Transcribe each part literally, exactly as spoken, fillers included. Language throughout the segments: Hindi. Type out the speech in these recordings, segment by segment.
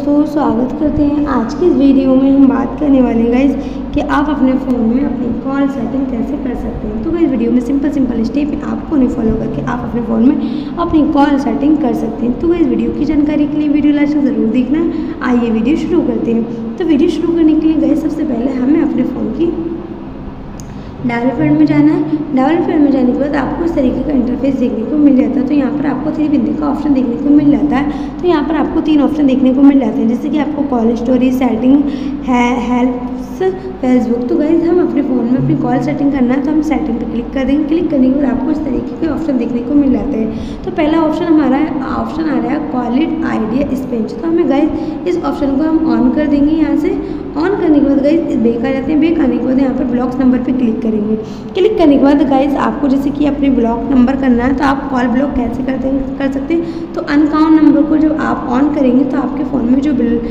दोस्तों, स्वागत करते हैं। आज की इस वीडियो में हम बात करने वाले हैं गाइस कि आप अपने फ़ोन में अपनी कॉल सेटिंग कैसे कर सकते हैं। तो गाइस वीडियो में सिंपल सिंपल स्टेप है, आपको नहीं फॉलो करके आप अपने फ़ोन में अपनी कॉल सेटिंग कर सकते हैं। तो गाइस वीडियो की जानकारी के लिए वीडियो लास्ट तक ज़रूर देखना। आइए वीडियो शुरू करते हैं। तो वीडियो शुरू करने के लिए गाइस सबसे पहले हमें अपने फ़ोन की डायल पैड में जाना है। डायल पैड में जाने के बाद आपको इस तरीके का इंटरफेस देखने को मिल जाता है। तो यहाँ पर आपको थ्री बिंदु का ऑप्शन देखने को मिल जाता है। तो यहाँ पर आपको तीन ऑप्शन देखने को मिल जाते हैं, जैसे कि आपको कॉल स्टोरी, सेटिंग है, हेल्प्स, फेसबुक। तो गाइस हम अपने फ़ोन में अपनी कॉल सेटिंग करना है तो हम सेटिंग पे क्लिक कर देंगे। क्लिक करने के बाद आपको इस तरीके के ऑप्शन देखने को मिल जाते हैं। तो पहला ऑप्शन हमारा ऑप्शन आ रहा है कॉल इट आइडिया स्पेंच। तो हमें गाइस इस ऑप्शन को हम ऑन कर देंगे। यहाँ से ऑन करने के बाद गाइस बेक आ जाते हैं। बेक आने के बाद यहाँ पर ब्लॉक्स नंबर पे क्लिक करेंगे। क्लिक करने के बाद गाइस आपको जैसे कि अपने ब्लॉक नंबर करना है तो आप कॉल ब्लॉक कैसे कर देंगे कर सकते हैं। तो अनकाउंट नंबर को जब आप ऑन करेंगे तो आपके फ़ोन में जो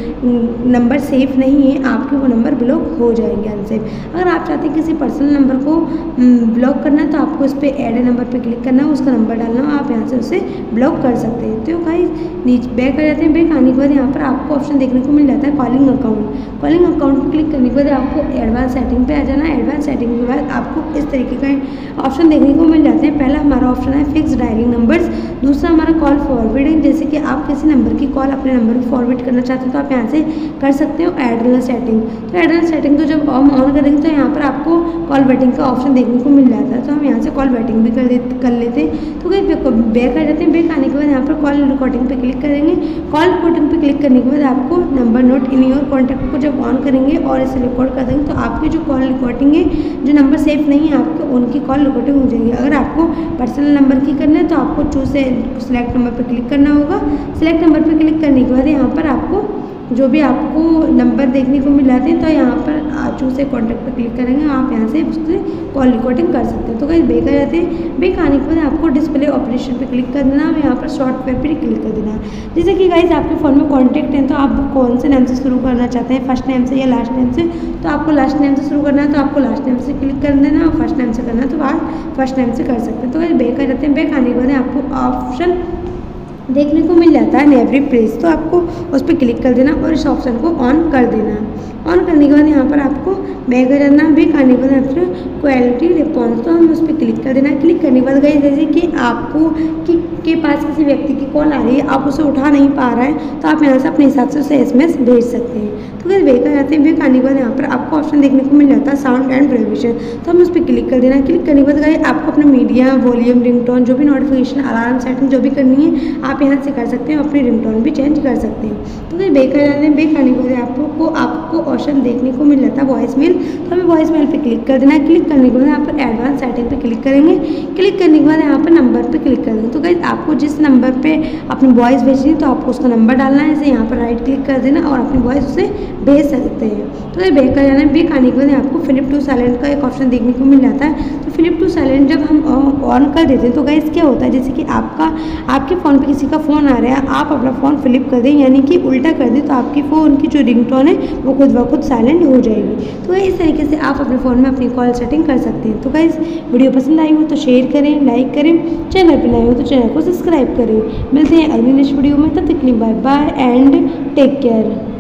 नंबर सेफ नहीं है आपके वो नंबर ब्लॉक हो जाएंगे अनसेफ। अगर आप चाहते हैं किसी पर्सनल नंबर को ब्लॉक करना है तो आपको इस पर ऐड नंबर पे क्लिक करना है, उसका नंबर डालना है, आप यहाँ से उसे ब्लॉक कर सकते हैं। तो गाइस नीचे बैक आ जाते हैं। बैक आने के बाद यहाँ पर आपको ऑप्शन देखने को मिल जाता है कॉलिंग अकाउंट। कॉलिंग अकाउंट पर क्लिक करने के बाद आपको एडवांस सेटिंग पे आ जाना है। एडवांस सेटिंग के बाद आपको इस तरीके का ऑप्शन देखने को मिल जाते हैं। पहला हमारा ऑप्शन है फिक्स डायलिंग नंबर्स। दूसरा हमारा कॉल फॉरवर्डिंग, जैसे कि आप किसी नंबर की कॉल अपने नंबर पर फॉरवर्ड करना चाहते हैं तो आप यहाँ से कर सकते हो। एडवांस सेटिंग, तो एडवांस सेटिंग को जब हम ऑन करेंगे तो यहाँ पर आपको कॉल वेटिंग का ऑप्शन देखने को मिल जाता है। तो हम यहाँ से कॉल वेटिंग भी कर दे कर लेते हैं। तो बैक आ जाते हैं। बैक आने के बाद यहाँ पर कॉल रिकॉर्डिंग पे क्लिक करेंगे। कॉल रिकॉर्डिंग पे क्लिक करने के बाद आपको number note in your contact को जब ऑन करेंगे और इसे रिकॉर्ड कर देंगे तो आपकी जो कॉल रिकॉर्डिंग है, जो नंबर सेफ नहीं है आपके, उनकी कॉल रिकॉर्डिंग हो जाएगी। अगर आपको पर्सनल नंबर की करना है तो आपको चूज से सिलेक्ट नंबर पर क्लिक करना होगा। सिलेक्ट नंबर पर क्लिक करने के बाद यहाँ पर आपको जो भी आपको नंबर देखने को मिल जाते हैं तो यहाँ पर चूज से कॉन्टैक्ट पर क्लिक करेंगे, आप यहाँ से उससे कॉल रिकॉर्डिंग कर सकते हैं। तो गाइस बेक आ जाते हैं। बेक आने के बाद आपको डिस्प्ले ऑपरेशन पे क्लिक कर देना, यहाँ पर सॉफ्टवेयर पर क्लिक कर देना। जैसे कि गाइस आपके फ़ोन में कॉन्टैक्ट है तो आप कौन से नाम से शुरू करना चाहते हैं, फर्स्ट नेम से या लास्ट नेम से। तो आपको लास्ट नेम से शुरू करना है तो आपको लास्ट नेम से क्लिक कर देना, और फर्स्ट नेम से करना है तो आप फर्स्ट नेम से कर सकते हैं। तो गाइस बेक आ जाते हैं। बेक आने के बाद आपको ऑप्शन देखने को मिल जाता है नेवरी प्लेस। तो आपको उस पर क्लिक कर देना और इस ऑप्शन को ऑन कर देना। ऑन करने के बाद यहाँ पर आपको बैक आ जाना। बैक आने के बाद यहाँ पर क्वालिटी रिस्पॉन्स, तो हम उस पर क्लिक कर देना। क्लिक करने के बाद गाइस जैसे कि आपको कि के पास किसी व्यक्ति की कॉल आ रही है, आप उसे उठा नहीं पा रहा है तो आप यहाँ से अपने हिसाब से उसे एस एम एस भेज सकते हैं। तो गाइस बैक आ जाते हैं। बैक आने के बाद यहाँ पर आपको ऑप्शन देखने को मिल जाता है साउंड एंड प्रोविजन। तो हम उस पर क्लिक कर देना। क्लिक करने के बाद गाइस आपको अपना मीडिया, वॉल्यूम, रिंगटोन, जो भी नोटिफिकेशन, अलार्म सेटिंग जो भी करनी है आप यहाँ से कर सकते हैं। अपनी रिंगटोन भी चेंज कर सकते हैं। तो गाइस बैक आ जाते हैं। बैक आने के बाद आपको आपको ऑप्शन देखने को मिल जाता है वॉइस मेल। तो हमें वॉइस मेल पे क्लिक कर देना है। क्लिक करने के बाद यहाँ पर एडवांस सेटिंग पे क्लिक करेंगे। क्लिक करने के बाद यहाँ पर नंबर पे क्लिक कर देंगे। तो गाइस आपको जिस नंबर पे अपनी वॉइस भेजनी है तो आपको उसका नंबर डालना है। इसे यहाँ पर राइट क्लिक कर देना और अपनी वॉइस उसे भेज सकते हैं। तो ये बैक आ जाना है। बैक आने के बाद आपको फ्लिप टू साइलेंट का एक ऑप्शन देखने को मिल जाता है। तो फ्लिप टू साइलेंट जब हम ऑन कर देते हैं तो गाइस क्या होता है, जैसे कि आपका आपके फ़ोन पे किसी का फ़ोन आ रहा है, आप अपना फ़ोन फ्लिप कर दें यानी कि उल्टा कर दें तो आपकी फ़ोन की जो रिंगटोन है वो खुद ब खुद साइलेंट हो जाएगी। तो इस तरीके से आप अपने फ़ोन में अपनी कॉल सेटिंग कर सकते हैं। तो गाइस वीडियो पसंद आई हो तो शेयर करें, लाइक करें, चैनल पर नए हो तो चैनल को सब्सक्राइब करें। मिलते हैं अगली नेक्स्ट वीडियो में, तब तक के लिए bye bye and take care.